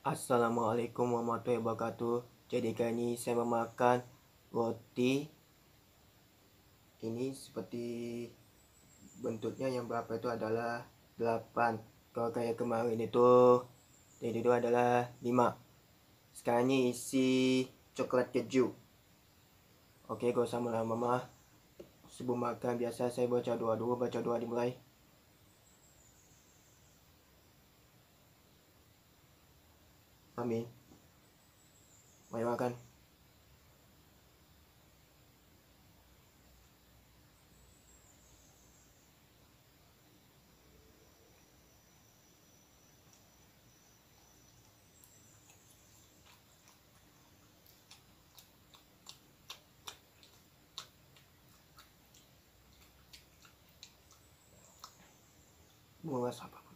Assalamualaikum warahmatullahi wabarakatuh. Jadi kali ini saya memakan roti. Ini seperti bentuknya yang berapa itu adalah 8. Kalau kayak kemarin itu jadi itu adalah 5. Sekarang ini isi coklat keju. Oke, gak usah lama-lama. Sebelum makan biasa saya baca doa dulu. Baca doa dimulai. Amin. Mari makan. Mau rasa apa?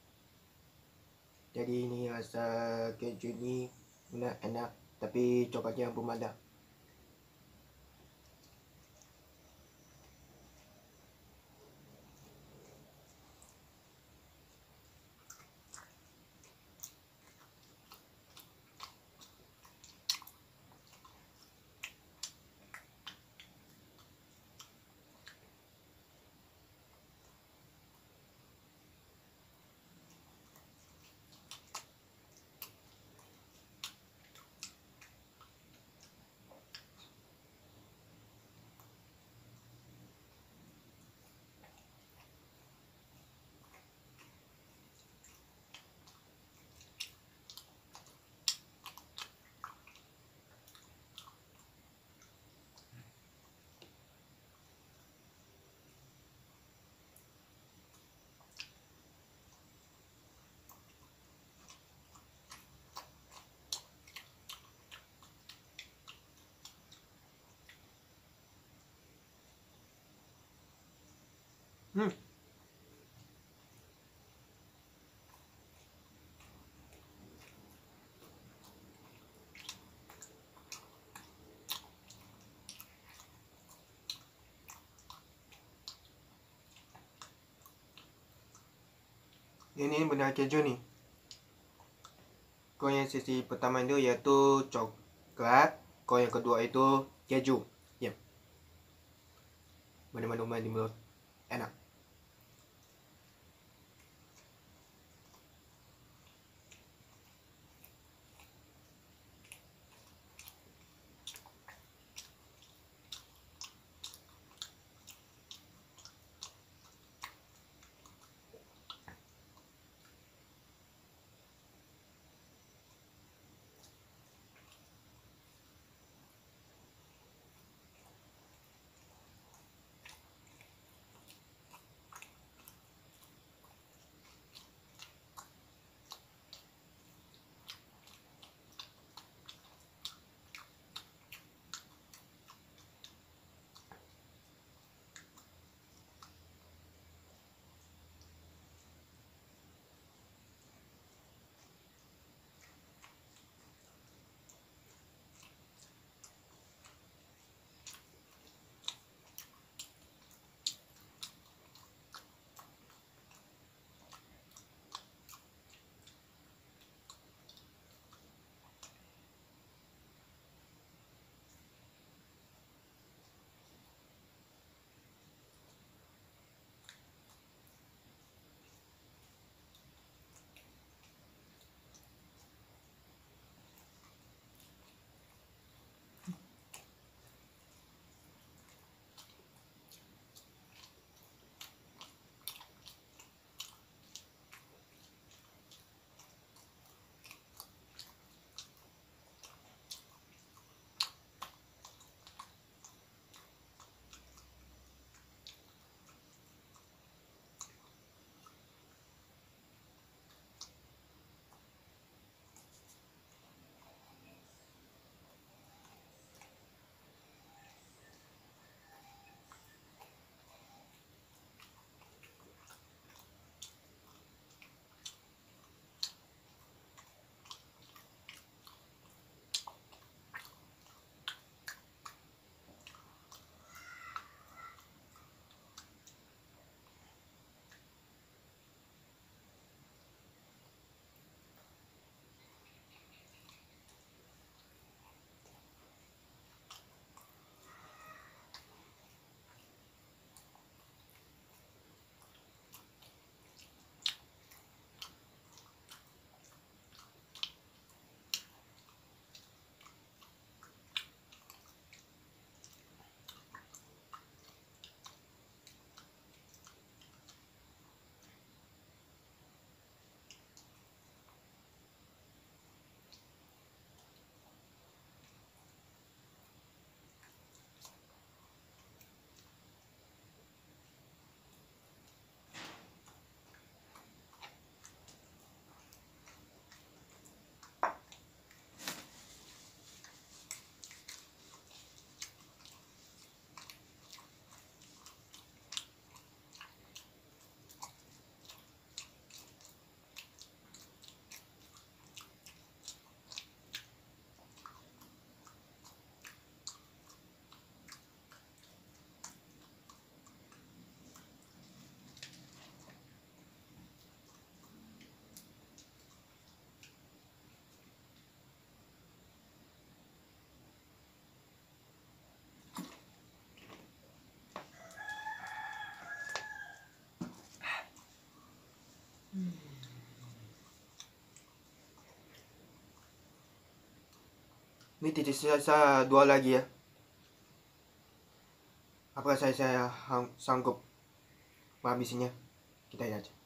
Jadi ini rasa keju ini enak, tapi coklatnya belum ada. Ini benar keju nih. Kalau yang sisi pertama itu yaitu coklat, kalau yang kedua itu keju. Ya, benar-benar main di mulut, enak. Ini sisa 2 lagi ya. Apakah saya sanggup menghabisinya? Kita lihat aja.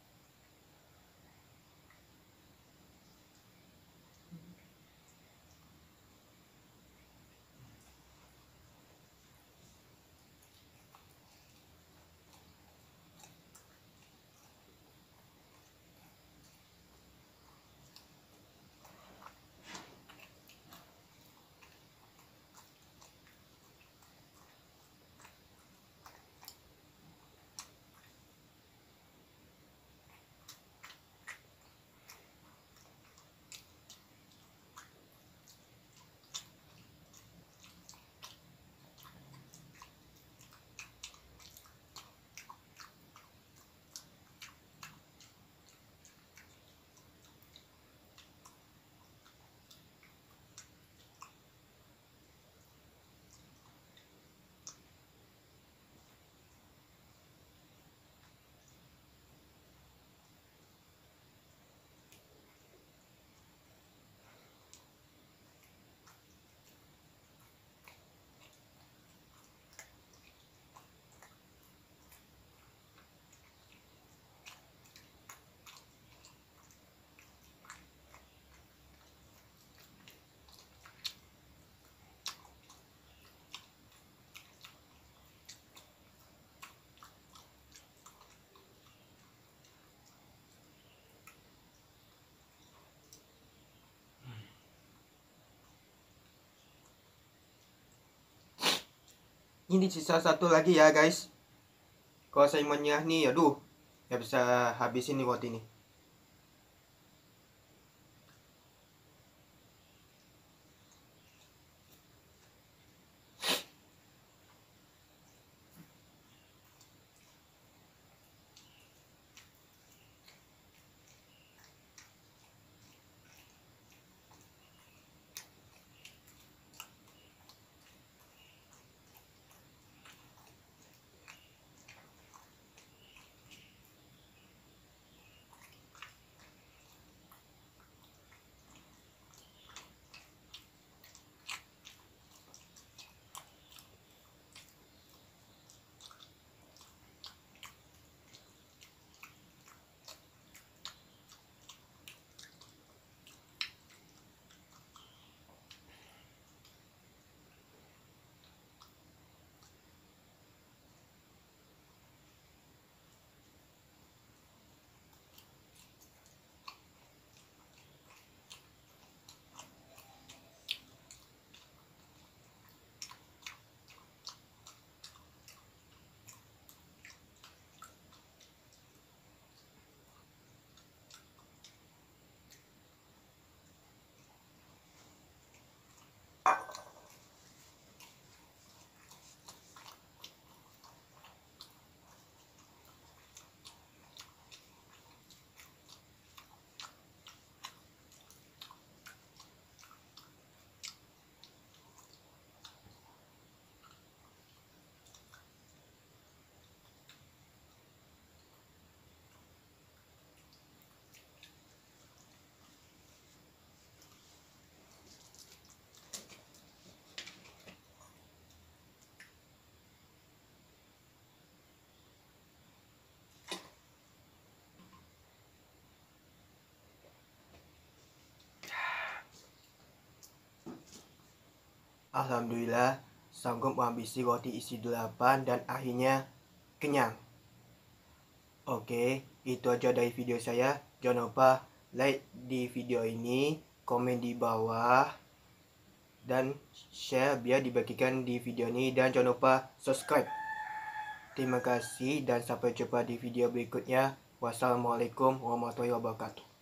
Ini sisa 1 lagi ya guys. Kalau saya menyerah nih, aduh, ya bisa habisin nih roti ini. Alhamdulillah sanggup menghabisi roti isi 8 dan akhirnya kenyang. Oke, itu aja dari video saya. Jangan lupa like di video ini, komen di bawah, dan share biar dibagikan di video ini. Dan jangan lupa subscribe. Terima kasih dan sampai jumpa di video berikutnya. Wassalamualaikum warahmatullahi wabarakatuh.